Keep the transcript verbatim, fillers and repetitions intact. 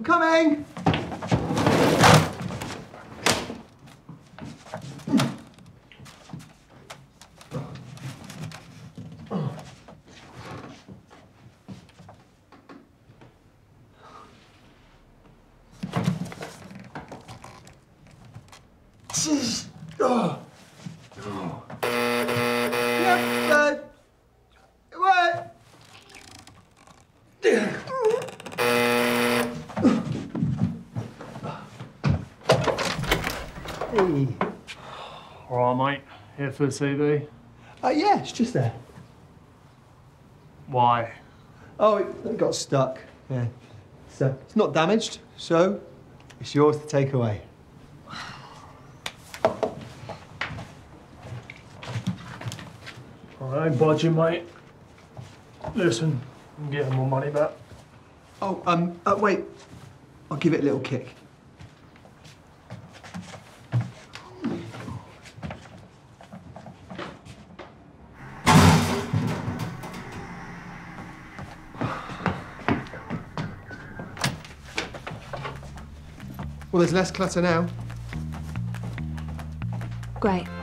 coming! Oh. Oh. Yep, uh, what? Hey. All right, mate. Here for the C V? Uh, yeah, it's just there. Why? Oh, it, it got stuck. Yeah. So it's not damaged, so it's yours to take away. I ain't budging, mate. Listen, I'm getting my money back. Oh, um, uh, wait. I'll give it a little kick. Well, there's less clutter now. Great.